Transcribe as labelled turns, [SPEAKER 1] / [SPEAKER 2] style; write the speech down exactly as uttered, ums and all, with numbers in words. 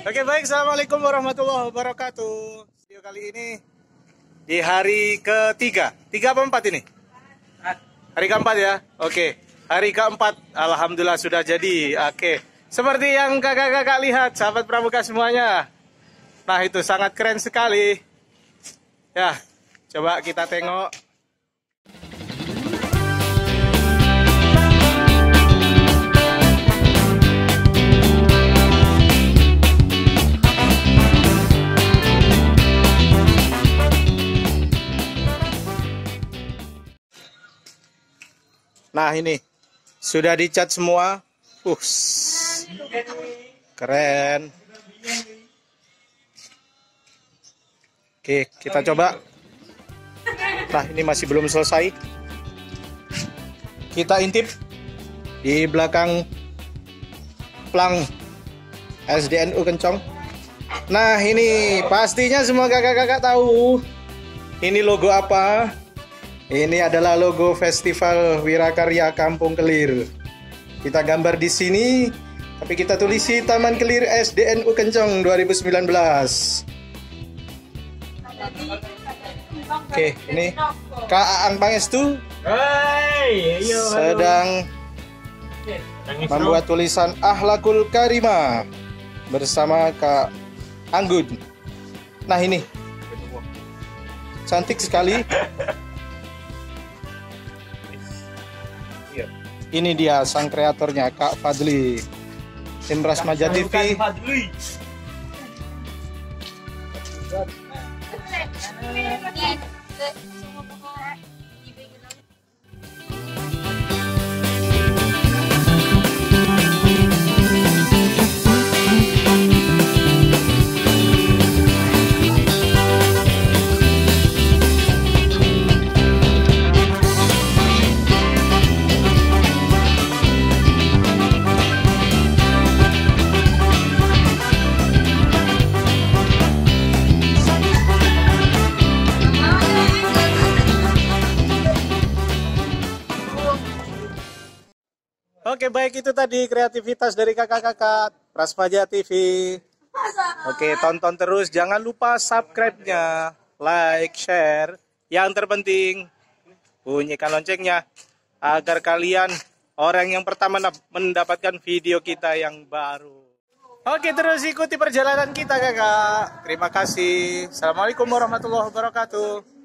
[SPEAKER 1] Oke baik, assalamualaikum warahmatullahi wabarakatuh. Video kali ini di hari ketiga, tiga apa empat ini? Hari keempat ya. Oke, hari keempat, alhamdulillah sudah jadi. Oke, seperti yang kakak-kakak lihat, sahabat pramuka semuanya. Nah itu sangat keren sekali. Ya, coba kita tengok. Nah ini sudah dicat semua, uh, keren. Oke, kita coba. Nah ini masih belum selesai. Kita intip di belakang plang S D N U Kencong. Nah ini pastinya semua kakak-kakak tahu ini logo apa. Ini adalah logo Festival Wirakarya Kampung Kelir. Kita gambar di sini, tapi kita tulisi Taman Kelir S D N U Kencong dua ribu sembilan belas. Oke, ini Kak Aang Pangestu sedang membuat tulisan Akhlakul Karimah bersama Kak Anggun. Nah ini cantik sekali. Ini dia sang kreatornya, Kak Fadli. Tim Rasmaja T V. Oke baik, itu tadi kreativitas dari kakak-kakak Rasmaja T V. Oke, tonton terus, jangan lupa subscribe-nya, like, share. Yang terpenting bunyikan loncengnya agar kalian orang yang pertama mendapatkan video kita yang baru. Oke, terus ikuti perjalanan kita kakak. Terima kasih. Assalamualaikum warahmatullahi wabarakatuh.